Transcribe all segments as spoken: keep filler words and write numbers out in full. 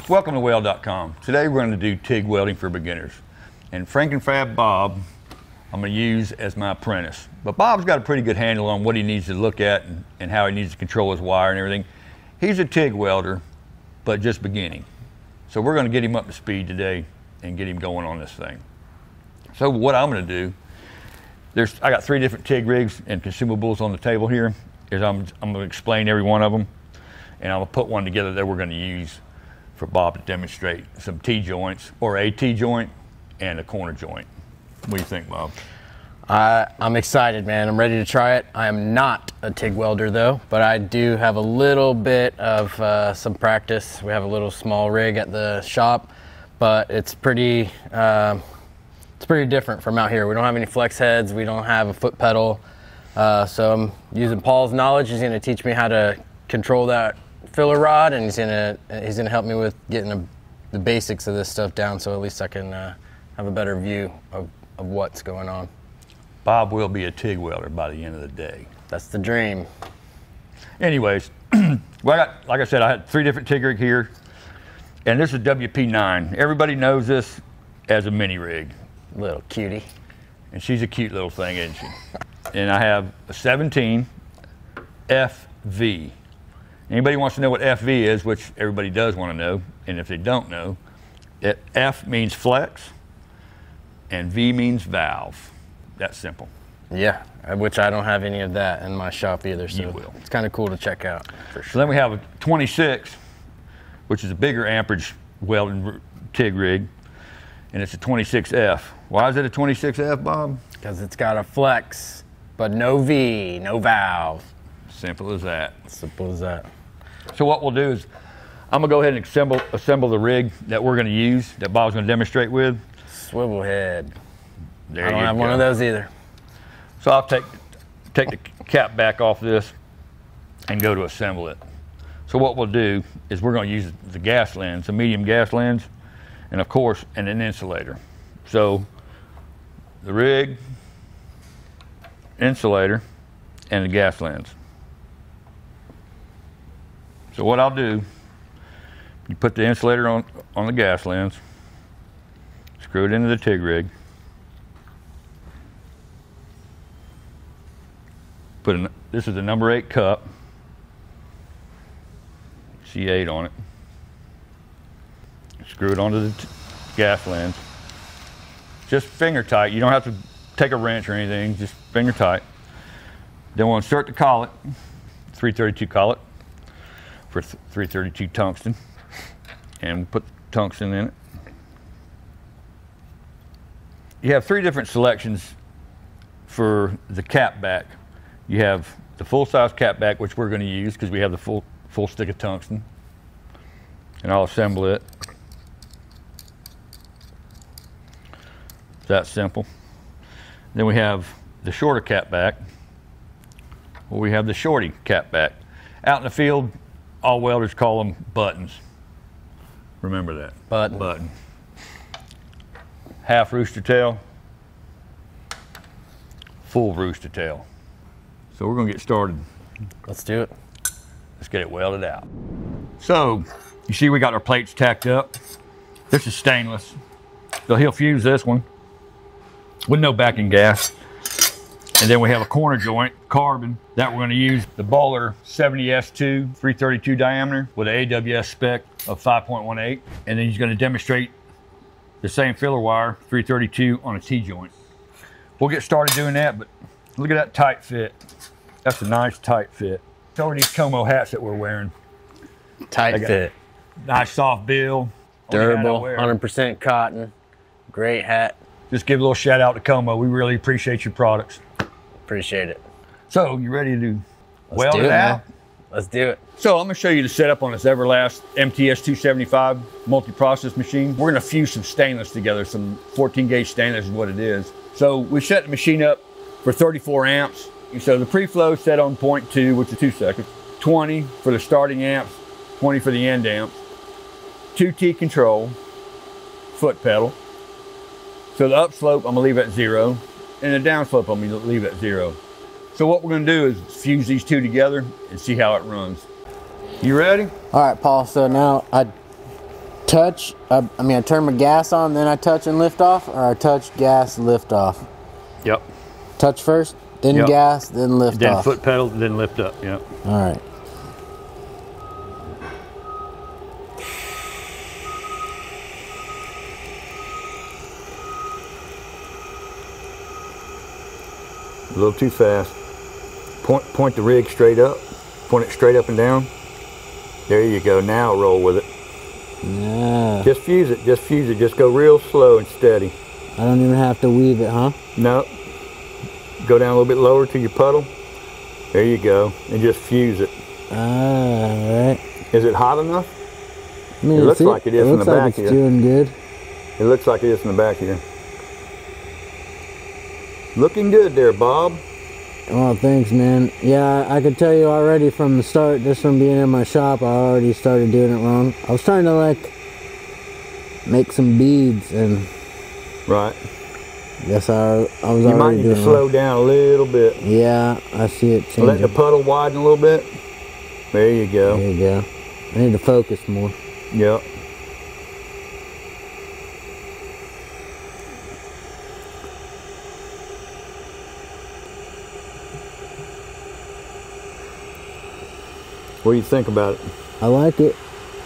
Welcome to Weld dot com. Today we're going to do TIG welding for beginners. And Frankenfab Bob, I'm going to use as my apprentice. But Bob's got a pretty good handle on what he needs to look at and, and how he needs to control his wire and everything. He's a TIG welder, but just beginning. So we're going to get him up to speed today and get him going on this thing. So what I'm going to do, there's I got three different TIG rigs and consumables on the table here. Is I'm, I'm going to explain every one of them, and I'm going to put one together that we're going to use for Bob to demonstrate some T-joints, or a T-joint and a corner joint. What do you think, Bob? Uh, I'm excited, man. I'm ready to try it. I am not a TIG welder though, but I do have a little bit of uh, some practice. We have a little small rig at the shop, but it's pretty, uh, it's pretty different from out here. We don't have any flex heads. We don't have a foot pedal. Uh, so I'm using Paul's knowledge. He's going to teach me how to control that filler rod, and he's going to he's going to help me with getting a, the basics of this stuff down, so at least I can uh, have a better view of, of what's going on. Bob will be a TIG welder by the end of the day. That's the dream. Anyways, well, I got, like I said, I had three different TIG rigs here, and this is W P nine. Everybody knows this as a mini rig. Little cutie. And she's a cute little thing, isn't she? And I have a seventeen F V. Anybody wants to know what F V is, which everybody does want to know, and if they don't know, it, F means flex, and V means valve. That's simple. Yeah, which I don't have any of that in my shop either, so you will. It's kind of cool to check out. For sure. So then we have a twenty-six, which is a bigger amperage welding TIG rig, and it's a twenty-six F. Why is it a twenty-six F, Bob? Because it's got a flex, but no V, no valve. Simple as that. Simple as that. So what we'll do is, I'm gonna go ahead and assemble, assemble the rig that we're gonna use, that Bob's gonna demonstrate with. Swivel head. There I don't you have go. one of those either. So I'll take, take the cap back off this and go to assemble it. So what we'll do is we're gonna use the gas lens, a medium gas lens, and of course, and an insulator. So the rig, insulator, and the gas lens. So what I'll do, you put the insulator on, on the gas lens, screw it into the TIG rig, put a, this is a number eight cup, C eight on it, screw it onto the t gas lens, just finger tight. You don't have to take a wrench or anything, just finger tight. Then we'll insert the collet, three thirty-two collet for three thirty-two tungsten, and we'll put tungsten in it. You have three different selections for the cap back. You have the full-size cap back, which we're going to use because we have the full full stick of tungsten, and I'll assemble it. It's that simple. Then we have the shorter cap back. Well, we have the shorty cap back. Out in the field, all welders call them buttons. Remember that. Button. Button. Half rooster tail, full rooster tail. So we're gonna get started. Let's do it. Let's get it welded out. So, you see we got our plates tacked up. This is stainless. So he'll fuse this one with no backing gas. And then we have a corner joint, carbon, that we're gonna use the Bowler seventy S two, three thirty-two diameter with an A W S spec of five point one eight. And then he's gonna demonstrate the same filler wire, three thirty-two on a T-joint. We'll get started doing that, but look at that tight fit. That's a nice tight fit. So are these Como hats that we're wearing. Tight fit. Nice soft bill. Durable, one hundred percent cotton. Great hat. Just give a little shout out to Como. We really appreciate your products. Appreciate it. So, you ready to Let's weld do it, it out? man. Let's do it. So, I'm gonna show you the setup on this Everlast M T S two seventy-five multi-process machine. We're gonna fuse some stainless together, some fourteen gauge stainless is what it is. So, we set the machine up for thirty-four amps. So the pre-flow set on point two, which is two seconds. twenty for the starting amps, twenty for the end amps. two T control, foot pedal. So the upslope, I'm gonna leave at zero, and the downslope, I'm gonna leave at zero. So what we're gonna do is fuse these two together and see how it runs. You ready? All right, Paul, so now I touch, I, I mean I turn my gas on, then I touch and lift off, or I touch, gas, lift off? Yep. Touch first, then yep. gas, then lift then off. Then foot pedal, then lift up, yep. All right. A little too fast. Point, point the rig straight up. Point it straight up and down. There you go. Now roll with it. Yeah. Just fuse it. Just fuse it. Just go real slow and steady. I don't even have to weave it, huh? No. Go down a little bit lower to your puddle. There you go. And just fuse it. All right. Is it hot enough? I mean, it looks it, like it is it in the like back it's here. Doing good. It looks like it is in the back here. Looking good there, Bob. Oh, thanks, man. Yeah, I could tell you already from the start, just from being in my shop, I already started doing it wrong. I was trying to, like, make some beads, and... Right. Guess I, I was already doing it. You might need to slow wrong. down a little bit. Yeah, I see it changing. Let the puddle widen a little bit. There you go. There you go. I need to focus more. Yep. What do you think about it? I like it.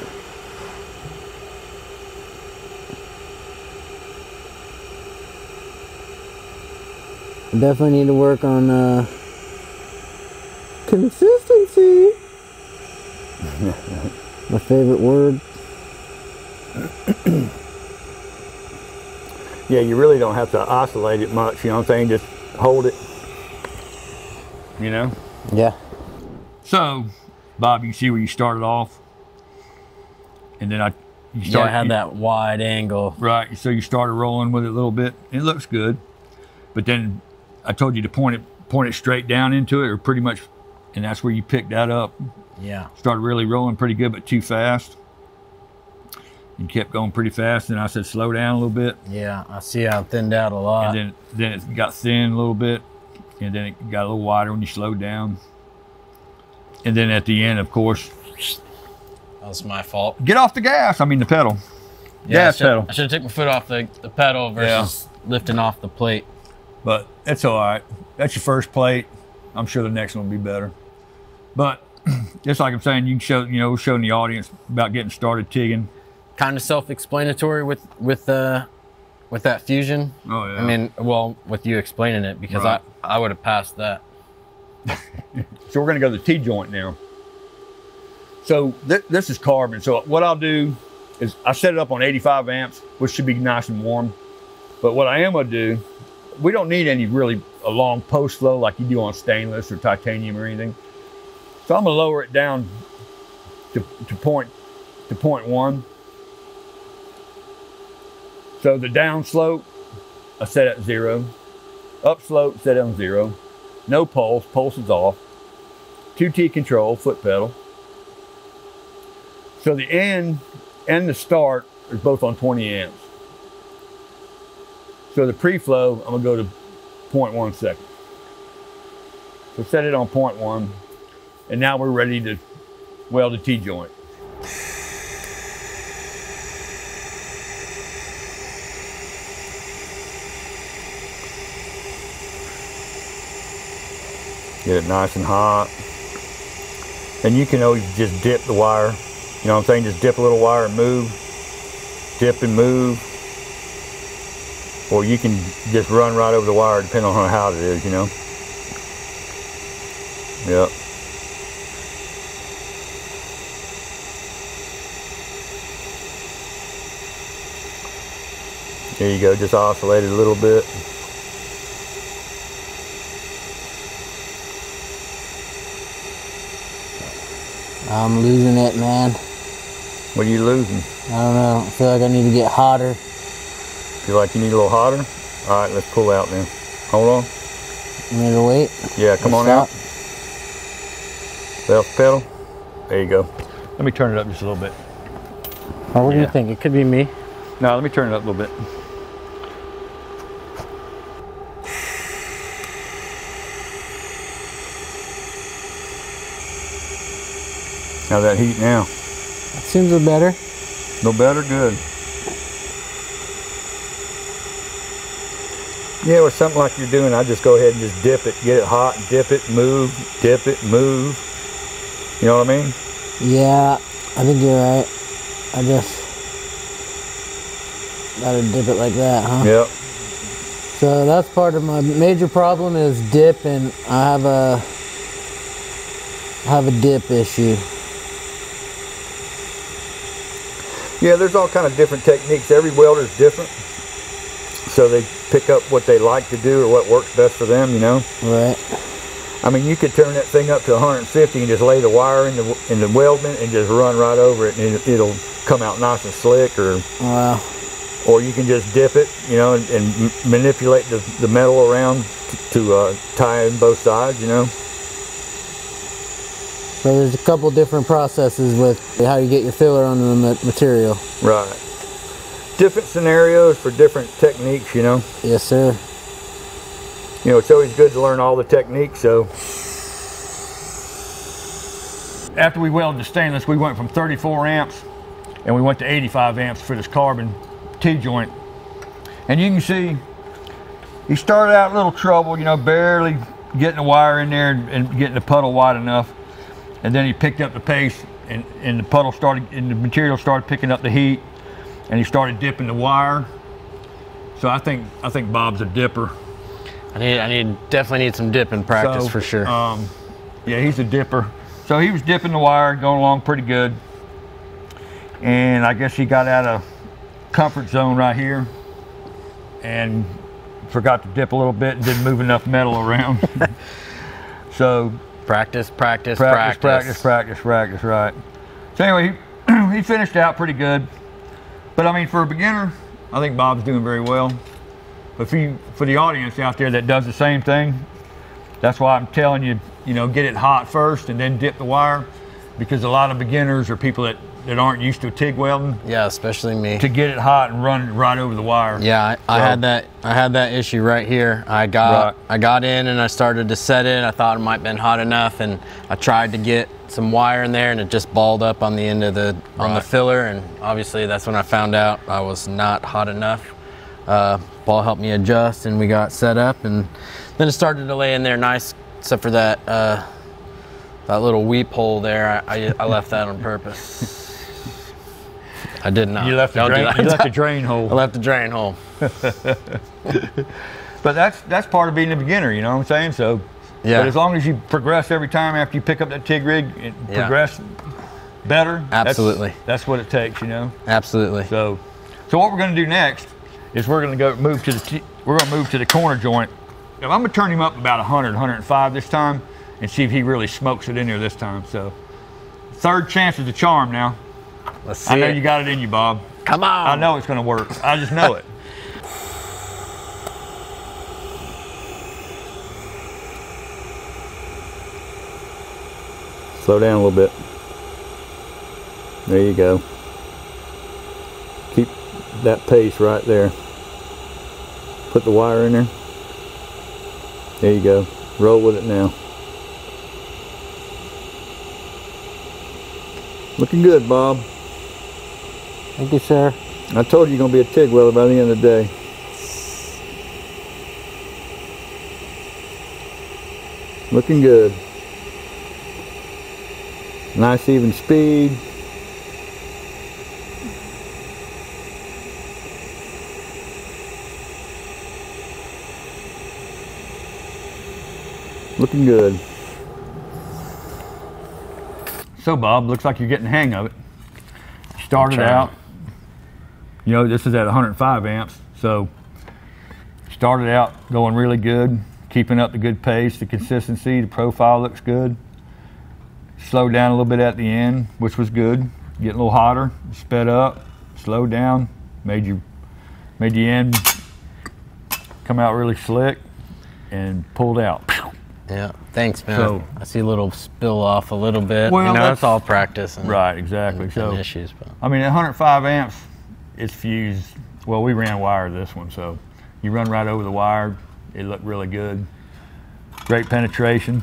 I definitely need to work on uh, consistency. My favorite word. Yeah, you really don't have to oscillate it much, you know what I'm saying? Just hold it. You know? Yeah. So, Bob, you can see where you started off. And then I you Yeah, start, I had you, that wide angle. Right, so you started rolling with it a little bit. It looks good. But then I told you to point it point it straight down into it, or pretty much, and that's where you picked that up. Yeah. Started really rolling pretty good, but too fast. And kept going pretty fast, and I said slow down a little bit. Yeah, I see how it thinned out a lot. And then, then it got thin a little bit, and then it got a little wider when you slowed down. And then at the end, of course, that was my fault. Get off the gas. I mean the pedal. Yeah, gas I should, pedal. I should have taken my foot off the, the pedal versus yeah. lifting off the plate. But that's all right. That's your first plate. I'm sure the next one will be better. But just like I'm saying, you can show, you know, showing the audience about getting started TIGging. Kind of self-explanatory with with uh, with that fusion. Oh yeah. I mean, well, with you explaining it, because right. I I would have passed that. So we're going to go to the T-joint now. So th this is carbon. So what I'll do is I set it up on eighty-five amps, which should be nice and warm. But what I am going to do, we don't need any really a long post flow like you do on stainless or titanium or anything. So I'm going to lower it down to, to point to point one. So the down slope, I set at zero. Up slope, set on zero. No pulse, pulse is off. two T control, foot pedal. So the end and the start are both on twenty amps. So the pre-flow, I'm gonna go to zero point one seconds. So set it on zero point one, and now we're ready to weld a T-joint. Get it nice and hot. And you can always just dip the wire. You know what I'm saying? Just dip a little wire and move. Dip and move. Or you can just run right over the wire depending on how hot it is, you know? Yep. There you go, just oscillate it a little bit. I'm losing it, man. What are you losing? I don't know. I feel like I need to get hotter. Feel like you need a little hotter? All right, let's pull out then. Hold on. You need to wait? Yeah, come on out. Left pedal. There you go. Let me turn it up just a little bit. Oh, what do Yeah. you think? It could be me. No, let me turn it up a little bit. How's that heat now? That seems a better. No better? Good. Yeah, with something like you're doing, I just go ahead and just dip it, get it hot, dip it, move, dip it, move. You know what I mean? Yeah, I think you're right. I just gotta dip it like that, huh? Yep. So that's part of my major problem is dip, and I have a I have a dip issue. Yeah, there's all kind of different techniques. Every welder's different, so they pick up what they like to do or what works best for them, you know? Right. I mean, you could turn that thing up to one hundred fifty and just lay the wire in the in the weldment and just run right over it, and it, it'll come out nice and slick. Or wow. Or you can just dip it, you know, and, and manipulate the, the metal around to uh, tie in both sides, you know. So there's a couple different processes with how you get your filler on the material. Right. Different scenarios for different techniques, you know. Yes, sir. You know, it's always good to learn all the techniques, so. After we welded the stainless, we went from thirty-four amps and we went to eighty-five amps for this carbon T-joint. And you can see he started out a little trouble, you know, barely getting the wire in there and, and getting the puddle wide enough. And then he picked up the pace, and, and the puddle started, and the material started picking up the heat, and he started dipping the wire. So I think I think Bob's a dipper. I need I need definitely need some dipping practice so, for sure. Um, yeah, he's a dipper. So he was dipping the wire, going along pretty good. And I guess he got out of comfort zone right here and forgot to dip a little bit and didn't move enough metal around. So practice, practice, practice, practice, practice, practice, practice, right. So anyway, he, he finished out pretty good. But I mean, for a beginner, I think Bob's doing very well. But for, you, for the audience out there that does the same thing, that's why I'm telling you, you know, get it hot first and then dip the wire, because a lot of beginners are people that, that aren't used to TIG welding. Yeah, especially me. To get it hot and run right over the wire. Yeah, I, I so, had that. I had that issue right here. I got right. I got in and I started to set it. I thought it might have been hot enough, and I tried to get some wire in there, and it just balled up on the end of the right. on the filler. And obviously, that's when I found out I was not hot enough. Uh, Paul helped me adjust, and we got set up, and then it started to lay in there nice, except for that uh, that little weep hole there. I, I, I left that on purpose. I did not. You left the drain, you left the drain hole. I left the drain hole. But that's that's part of being a beginner, you know what I'm saying? So, yeah. But as long as you progress every time after you pick up that TIG rig, and yeah. progress better. Absolutely. That's, that's what it takes, you know. Absolutely. So, so what we're going to do next is we're going to go move to the t we're going to move to the corner joint. Now, I'm going to turn him up about one hundred, one hundred five this time, and see if he really smokes it in there this time. So, third chance is the charm now. Let's see I know it. You got it in you, Bob. Come on. I know it's going to work. I just know it. Slow down a little bit. There you go. Keep that pace right there. Put the wire in there. There you go. Roll with it now. Looking good, Bob. Thank you, sir. I told you you're going to be a TIG welder by the end of the day. Looking good. Nice even speed. Looking good. So Bob, looks like you're getting the hang of it. Started out, you know, this is at one hundred five amps, so started out going really good, keeping up the good pace, the consistency, the profile looks good. Slowed down a little bit at the end, which was good. Getting a little hotter, sped up, slowed down, made you made the end come out really slick and pulled out. Yeah, thanks, man. So, I see a little spill off a little bit. Well, you know, that's, that's all practice. And, right, exactly. And, so and issues, but. I mean, at one hundred five amps, it's fused. Well, we ran wire this one, so you run right over the wire. It looked really good. Great penetration.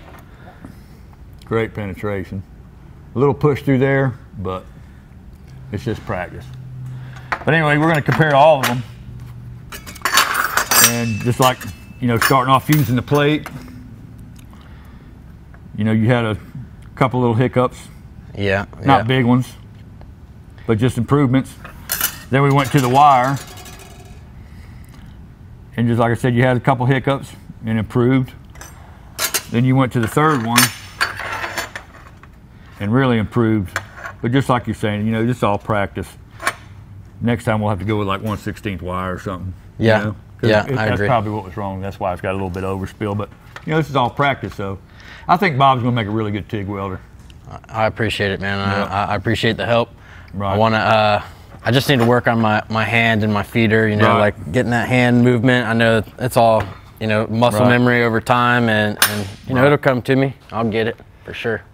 Great penetration. A little push through there, but It's just practice. But anyway, we're going to compare all of them. And just like, you know, starting off fusing the plate, you know, you had a couple little hiccups. Yeah. Not yeah. big ones, but just improvements. Then we went to the wire. And just like I said, you had a couple hiccups and improved. Then you went to the third one and really improved. But just like you're saying, you know, just all practice. Next time we'll have to go with like one sixteenth wire or something. Yeah, you know? yeah, it, I that's agree. probably what was wrong. That's why it's got a little bit of overspill. But, you know, this is all practice, so I think Bob's going to make a really good TIG welder. I appreciate it, man. Yeah. I, I appreciate the help. Right. I want to, uh, I just need to work on my, my hand and my feeder, you know, Right. like getting that hand movement. I know it's all, you know, muscle Right. memory over time, and, and you know, Right. it'll come to me. I'll get it for sure.